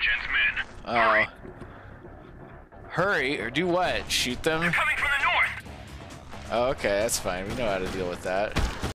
Sergeant's men. Oh. Hurry, or do what? Shoot them? They're coming from the north. Oh, okay, that's fine. We know how to deal with that.